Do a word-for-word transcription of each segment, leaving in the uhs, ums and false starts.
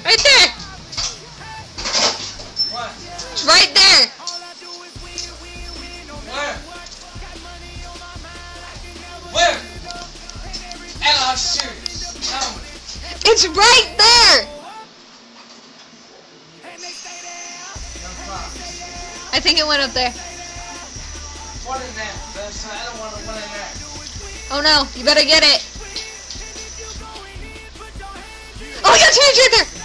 Right there! What? It's right there! Where? Where? Ella, I'm serious. Tell me. It's right there! I think it went up there. What in there? That's, I don't want to win in there. Oh no, you better get it. Oh my god, Teenage right there!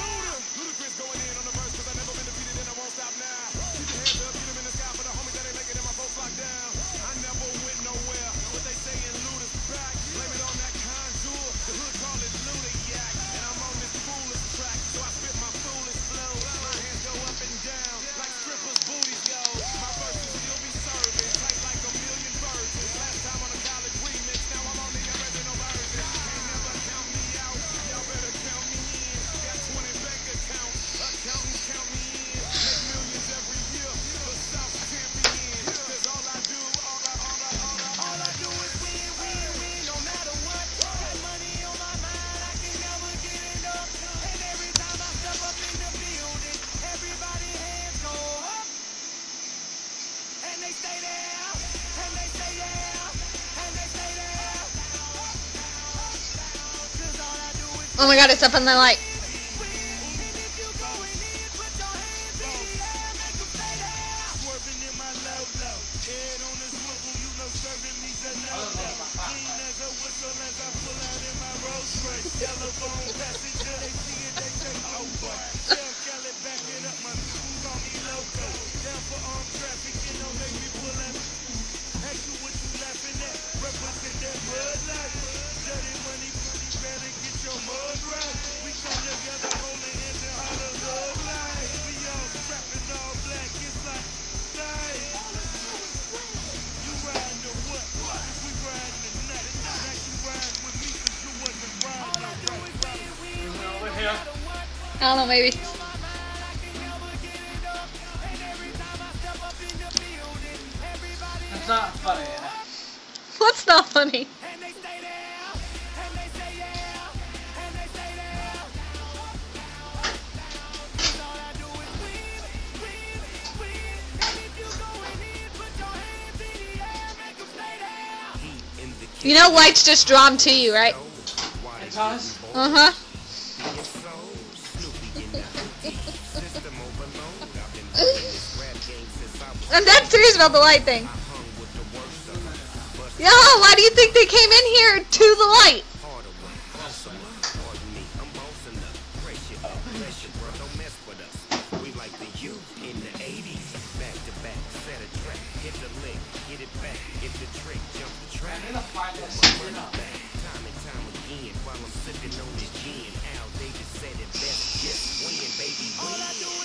Oh my god, it's up on the light. I don't know, maybe. That's not funny. What's not funny? You know light's just drawn to you, right? It's us? Uh-huh. I'm dead serious about the light thing. Yo, why do you think they came in here to the light? While I'm sipping on this gin, Al Davis said it best, just win, baby, win.